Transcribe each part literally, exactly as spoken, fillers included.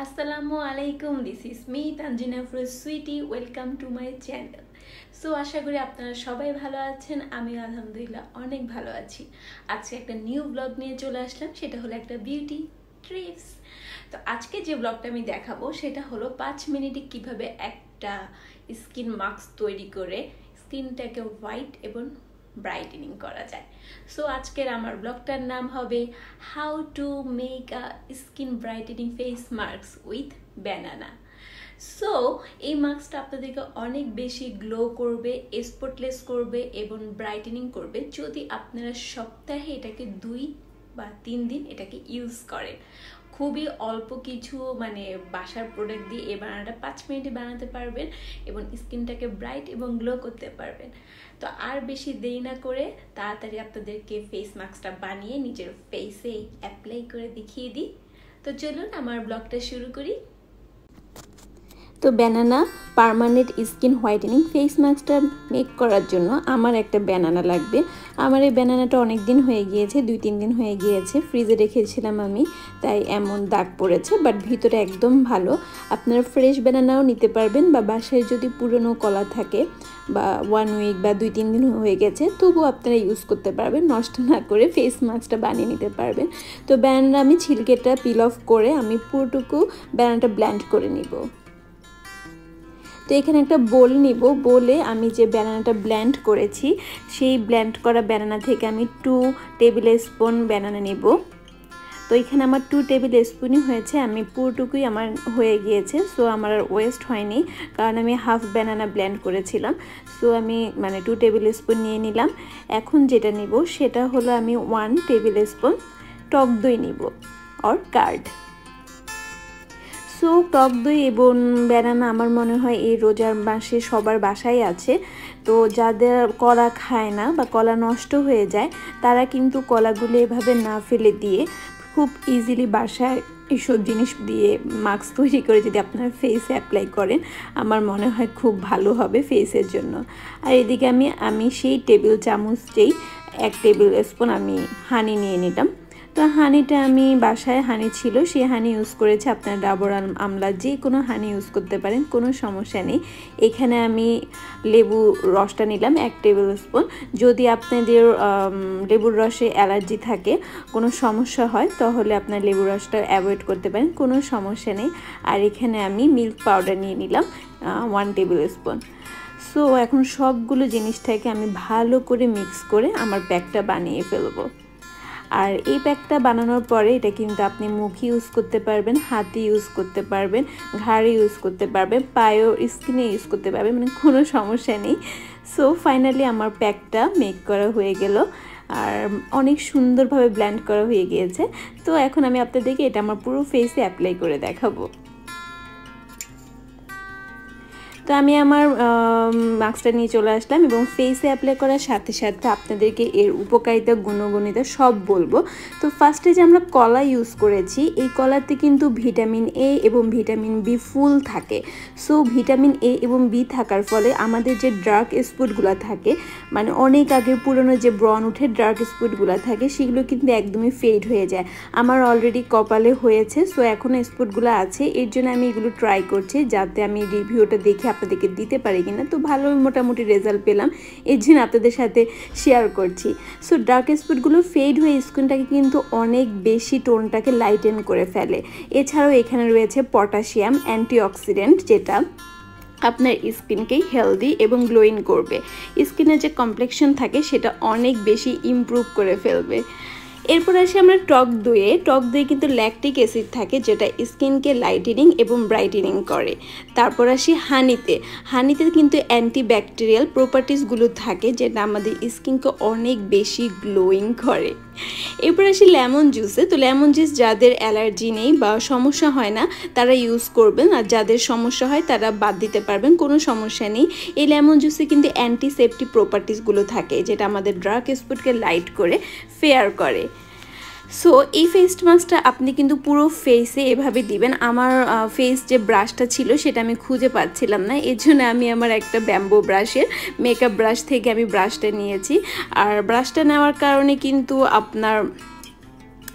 Assalamu alaikum, this is me Tanjina Froz Sweetie. Welcome to my channel. So আশা করি আপনারা সবাই ভালো আছেন। আমি আলহামদুলিল্লাহ অনেক ভালো আছি। আজকে একটা নিউ ব্লগ নিয়ে চলে আসলাম, সেটা হলো একটা বিউটি ট্রিপস। তো আজকে যে ব্লগটা আমি দেখাবো সেটা হলো পাঁচ মিনিটে কিভাবে একটা স্কিন মাস্ক তৈরি করে স্কিনটাকে হোয়াইট এবং ব্রাইটেনিং করা যায়। সো আজকের আমার ব্লগটার নাম হবে how to make a skin brightening face mask with banana. So এই মাস্কটা আপনাদেরকে অনেক বেশি গ্লো করবে, স্পটলেস করবে এবং ব্রাইটেনিং করবে যদি আপনারা সপ্তাহে এটাকে দুই বা তিন দিন এটাকে ইউজ করেন। খুবই অল্প কিছু মানে বাসার প্রোডাক্ট দিয়ে এই বানানাটা পাঁচ মিনিটে বানাতে পারবেন এবং স্কিনটাকে ব্রাইট এবং গ্লো করতে পারবেন। তো আর বেশি দেরি না করে তাড়াতাড়ি আপনাদেরকে ফেস মাস্কটা বানিয়ে নিজের ফেসে অ্যাপ্লাই করে দেখিয়ে দিই। তো চলুন আমার ব্লগটা শুরু করি। তো banana permanent skin whitening face মাস্কটা মেক করার জন্য আমার একটা ব্যানানা লাগবে। আমার এই ব্যানানাটা অনেক দিন হয়ে গিয়েছে, দুই তিন দিন হয়ে গিয়েছে, ফ্রিজে রেখেছিলাম আমি, তাই এমন দাগ পড়েছে, বাট ভিতরে একদম ভালো। আপনারা ফ্রেশ ব্যানানাও নিতে পারবেন বা বাসায় যদি পুরনো কলা থাকে বা ওয়ান উইক বা দুই তিন দিন হয়ে গেছে তবুও আপনারা ইউজ করতে পারবেন, নষ্ট না করে ফেস মাস্কটা বানিয়ে নিতে পারবেন। তো ব্যানানা আমি ছিলকেটা পিল অফ করে আমি পুরোটুকু ব্যানানাটা ব্লেন্ড করে নিব। তো এখানে একটা বোল নিব, বোলে আমি যে ব্যানানাটা ব্লেন্ড করেছি সেই ব্লেন্ড করা ব্যানানা থেকে আমি টু টেবিল স্পুন ব্যানানা নিব। তো এখানে আমার টু টেবিল স্পুনই হয়েছে, আমি পুরোটুকুই আমার হয়ে গিয়েছে। সো আমার আর ওয়েস্ট হয়নি, কারণ আমি হাফ ব্যানানা ব্লেন্ড করেছিলাম। সো আমি মানে টু টেবিল স্পুন নিয়ে নিলাম। এখন যেটা নিব সেটা হলো আমি ওয়ান টেবিল স্পুন টক দই নিব অর কার্ড। সো টক দই এবং ব্যানানা আমার মনে হয় এই রোজার মাসে সবার বাসায় আছে। তো যাদের কলা খায় না বা কলা নষ্ট হয়ে যায় তারা কিন্তু কলাগুলো এভাবে না ফেলে দিয়ে খুব ইজিলি বাসায় এইসব জিনিস দিয়ে মাস্ক তৈরি করে যদি আপনারা ফেসে অ্যাপ্লাই করেন আমার মনে হয় খুব ভালো হবে ফেসের জন্য। আর এদিকে আমি আমি সেই টেবিল চামচেই এক টেবিল স্পুন আমি হানি নিয়ে নিলাম। তো হানিটা আমি বাসায় হানি ছিল সেই হানি ইউজ করেছি, আপনার ডাবর আমলা যে কোনো হানি ইউজ করতে পারেন, কোনো সমস্যা নেই। এখানে আমি লেবু রসটা নিলাম এক টেবিল স্পুন। যদি আপনাদের লেবুর রসে অ্যালার্জি থাকে, কোনো সমস্যা হয়, তাহলে আপনার লেবুর রসটা অ্যাভয়েড করতে পারেন, কোনো সমস্যা নেই। আর এখানে আমি মিল্ক পাউডার নিয়ে নিলাম ওয়ান টেবিল স্পুন। সো এখন সবগুলো জিনিসটাকে আমি ভালো করে মিক্স করে আমার প্যাকটা বানিয়ে ফেলবো। আর এই প্যাকটা বানানোর পরে এটা কিন্তু আপনি মুখে ইউজ করতে পারবেন, হাতে ইউজ করতে পারবেন, ঘাড়ে ইউজ করতে পারবেন, পায়েও স্কিনে ইউজ করতে পারবেন, মানে কোনো সমস্যা নেই। সো ফাইনালি আমার প্যাকটা মেক করা হয়ে গেল আর অনেক সুন্দরভাবে ব্লেন্ড করা হয়ে গিয়েছে। তো এখন আমি আপনাদেরকে এটা আমার পুরো ফেসে অ্যাপ্লাই করে দেখাবো। তো আমি আমার মাস্কটা নিয়ে চলে আসলাম এবং ফেসে অ্যাপ্লাই করার সাথে সাথে আপনাদেরকে এর উপকারিতা গুণগণিতা সব বলবো। তো ফার্স্টে যে আমরা কলা ইউজ করেছি, এই কলাতে কিন্তু ভিটামিন এ এবং ভিটামিন বি ফুল থাকে। সো ভিটামিন এ এবং বি থাকার ফলে আমাদের যে ডার্ক স্পটগুলো থাকে, মানে অনেক আগের পুরনো যে ব্রণ উঠে ডার্ক স্পটগুলো থাকে, সেগুলো কিন্তু একদমই ফেড হয়ে যায়। আমার অলরেডি কপালে হয়েছে, সো এখনও স্পটগুলো আছে, এর জন্য আমি এগুলো ট্রাই করছি যাতে আমি রিভিউটা দেখে আপনাদেরকে দিতে পারি কিনা। তো ভালো মোটামুটি রেজাল্ট পেলাম, এর জন্য আপনাদের সাথে শেয়ার করছি। সো ডার্ক স্পটগুলো ফেড হয়ে স্কিনটাকে কিন্তু অনেক বেশি টোনটাকে লাইটেন করে ফেলে। এছাড়াও এখানে রয়েছে পটাশিয়াম অ্যান্টিঅক্সিডেন্ট, যেটা আপনার স্কিনকে হেলদি এবং গ্লোয়িং করবে। স্কিনের যে কমপ্লেক্সন থাকে সেটা অনেক বেশি ইমপ্রুভ করে ফেলবে। এরপর আসি আমরা টক দইয়ে। টক দই কিন্তু ল্যাকটিক অ্যাসিড থাকে যেটা স্কিনকে লাইটেনিং এবং ব্রাইটেনিং করে। তারপর আসি হানিতে। হানিতে কিন্তু অ্যান্টিব্যাকটেরিয়াল প্রপার্টিসগুলো থাকে যেটা আমাদের স্কিনকে অনেক বেশি গ্লোয়িং করে। এরপর আসি লেমন জুসে। তো লেমন জুস যাদের অ্যালার্জি নেই বা সমস্যা হয় না তারা ইউজ করবেন, আর যাদের সমস্যা হয় তারা বাদ দিতে পারবেন, কোনো সমস্যা নেই। এই লেমন জুসে কিন্তু অ্যান্টিসেপটিক প্রপার্টিসগুলো থাকে যেটা আমাদের ডার্ক স্পটকে লাইট করে ফেয়ার করে। সো এই ফেস মাস্কটা আপনি কিন্তু পুরো ফেসে এভাবে দিবেন। আমার ফেস যে ব্রাশটা ছিল সেটা আমি খুঁজে পাচ্ছিলাম না, এর জন্য আমি আমার একটা ব্যাম্বো ব্রাশের মেকআপ ব্রাশ থেকে আমি ব্রাশটা নিয়েছি। আর ব্রাশটা নেওয়ার কারণে কিন্তু আপনার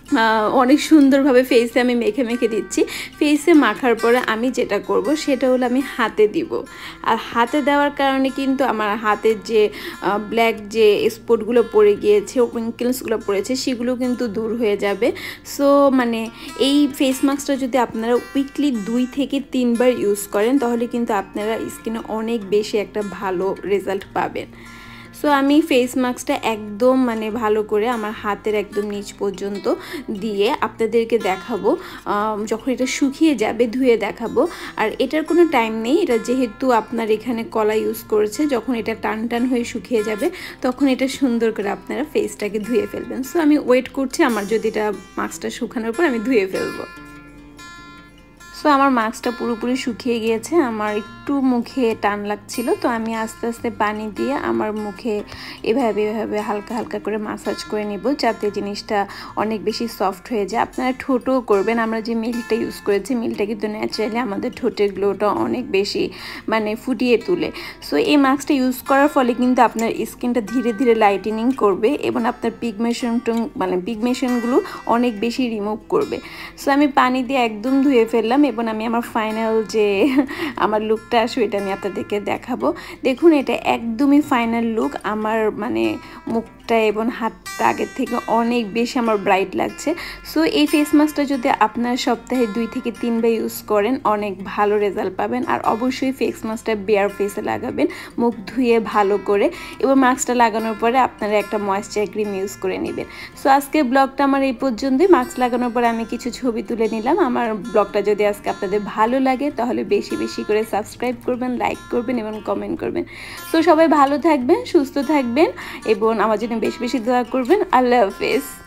অনেক সুন্দরভাবে ফেসে আমি মেখে মেখে দিচ্ছি। ফেসে মাখার পরে আমি যেটা করব সেটা হলো আমি হাতে দিব। আর হাতে দেওয়ার কারণে কিন্তু আমার হাতের যে ব্ল্যাক যে স্পটগুলো পড়ে গিয়েছে, উইঙ্কেলসগুলো পড়েছে, সেগুলো কিন্তু দূর হয়ে যাবে। সো মানে এই ফেস মাস্কটা যদি আপনারা উইকলি দুই থেকে তিনবার ইউজ করেন তাহলে কিন্তু আপনারা স্কিনে অনেক বেশি একটা ভালো রেজাল্ট পাবেন। সো আমি ফেস মাস্কটা একদম মানে ভালো করে আমার হাতের একদম নিচ পর্যন্ত দিয়ে আপনাদেরকে দেখাবো যখন এটা শুকিয়ে যাবে, ধুয়ে দেখাবো। আর এটার কোনো টাইম নেই, এটা যেহেতু আপনার এখানে কলা ইউজ করেছে, যখন এটা টান টান হয়ে শুকিয়ে যাবে তখন এটা সুন্দর করে আপনারা ফেসটাকে ধুয়ে ফেলবেন। সো আমি ওয়েট করছি আমার যদি এটা মাস্কটা শুকানোর পর আমি ধুয়ে ফেলবো। সো আমার মাস্কটা পুরোপুরি শুকিয়ে গিয়েছে, আমার একটু মুখে টান লাগছিল, তো আমি আস্তে আস্তে পানি দিয়ে আমার মুখে এভাবে এভাবে হালকা হালকা করে মাসাজ করে নিব যাতে জিনিসটা অনেক বেশি সফট হয়ে যায়। আপনারা ঠোঁটও করবেন, আমরা যে মিল্কটা ইউজ করেছি মিল্কটা কিন্তু ন্যাচারালি আমাদের ঠোঁটের গ্লোটা অনেক বেশি মানে ফুটিয়ে তুলে। সো এই মাস্কটা ইউজ করার ফলে কিন্তু আপনার স্কিনটা ধীরে ধীরে লাইটেনিং করবে এবং আপনার পিগমেশন মানে পিগমেশনগুলো অনেক বেশি রিমুভ করবে। সো আমি পানি দিয়ে একদম ধুয়ে ফেললাম এবং আমি আমার ফাইনাল যে আমার লুকটা আসবে এটা আমি আপনাদেরকে দেখাবো। দেখুন এটা একদমই ফাইনাল লুক। আমার মানে মুখটা এবং হাতটা আগের থেকে অনেক বেশি আমার ব্রাইট লাগছে। সো এই ফেস মাস্কটা যদি আপনার সপ্তাহে দুই থেকে তিনবার ইউজ করেন অনেক ভালো রেজাল্ট পাবেন। আর অবশ্যই ফেস মাস্কটা বেয়ার ফেসে লাগাবেন, মুখ ধুয়ে ভালো করে, এবং মাস্কটা লাগানোর পরে আপনারা একটা ময়েশ্চার ক্রিম ইউজ করে নেবেন। সো আজকে ব্লগটা আমার এই পর্যন্তই। মাস্ক লাগানোর পরে আমি কিছু ছবি তুলে নিলাম। আমার ব্লগটা যদি আজকে আপনাদের ভালো লাগে তাহলে বেশি বেশি করে সাবস্ক্রাইব করবেন, লাইক করবেন এবং কমেন্ট করবেন। সো সবাই ভালো থাকবেন, সুস্থ থাকবেন এবং আমার জন্য বেশি বেশি দোয়া করবেন। আল্লাহ হাফেজ।